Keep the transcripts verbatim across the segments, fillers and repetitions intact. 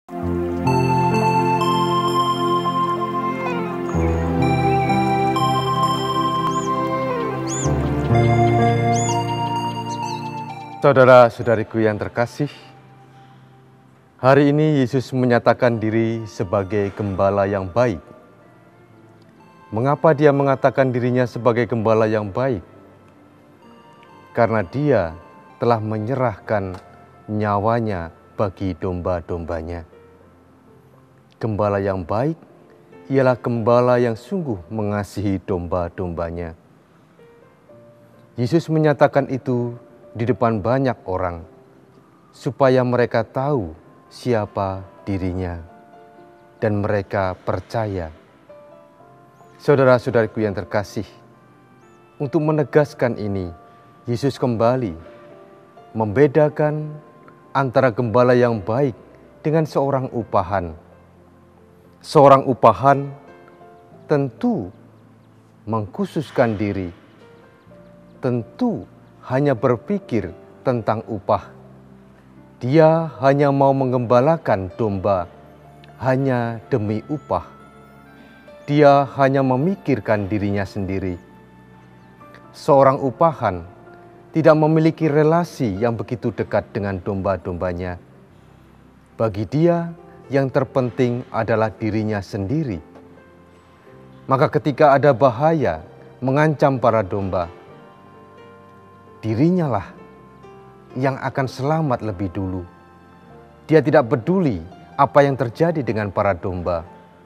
Saudara-saudariku yang terkasih, hari ini Yesus menyatakan diri sebagai gembala yang baik. Mengapa Dia mengatakan dirinya sebagai gembala yang baik? Karena Dia telah menyerahkan nyawanya bagi domba-dombanya. Gembala yang baik ialah gembala yang sungguh mengasihi domba-dombanya. Yesus menyatakan itu di depan banyak orang, supaya mereka tahu siapa dirinya dan mereka percaya. Saudara-saudariku yang terkasih, untuk menegaskan ini, Yesus kembali membedakan antara gembala yang baik dengan seorang upahan. Seorang upahan tentu mengkhususkan diri, tentu hanya berpikir tentang upah. Dia hanya mau menggembalakan domba hanya demi upah. Dia hanya memikirkan dirinya sendiri. Seorang upahan tidak memiliki relasi yang begitu dekat dengan domba-dombanya. Bagi dia, yang terpenting adalah dirinya sendiri. Maka ketika ada bahaya mengancam para domba, dirinya lah yang akan selamat lebih dulu. Dia tidak peduli apa yang terjadi dengan para domba.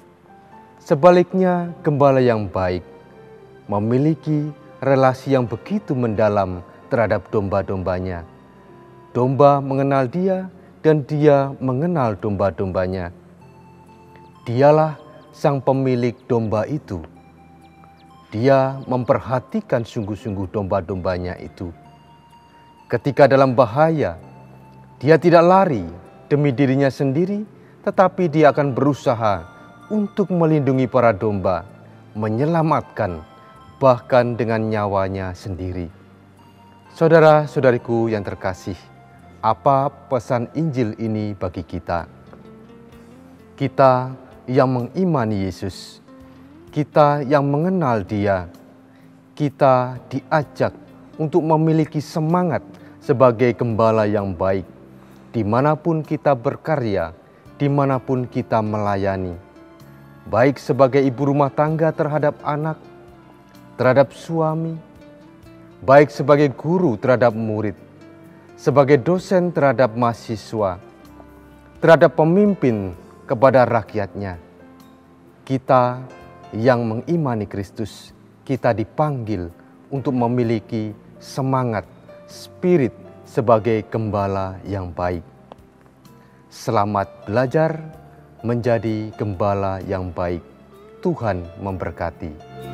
Sebaliknya, gembala yang baik memiliki relasi yang begitu mendalam terhadap domba-dombanya. Domba mengenal dia dan dia mengenal domba-dombanya. Dialah sang pemilik domba itu. Dia memperhatikan sungguh-sungguh domba-dombanya itu. Ketika dalam bahaya, dia tidak lari demi dirinya sendiri, tetapi dia akan berusaha untuk melindungi para domba, menyelamatkan bahkan dengan nyawanya sendiri. Saudara-saudariku yang terkasih, apa pesan Injil ini bagi kita? Kita yang mengimani Yesus, kita yang mengenal Dia, kita diajak untuk memiliki semangat sebagai gembala yang baik, dimanapun kita berkarya, dimanapun kita melayani, baik sebagai ibu rumah tangga terhadap anak, terhadap suami, baik sebagai guru terhadap murid, sebagai dosen terhadap mahasiswa, terhadap pemimpin kepada rakyatnya. Kita yang mengimani Kristus, kita dipanggil untuk memiliki semangat, spirit sebagai gembala yang baik. Selamat belajar menjadi gembala yang baik. Tuhan memberkati.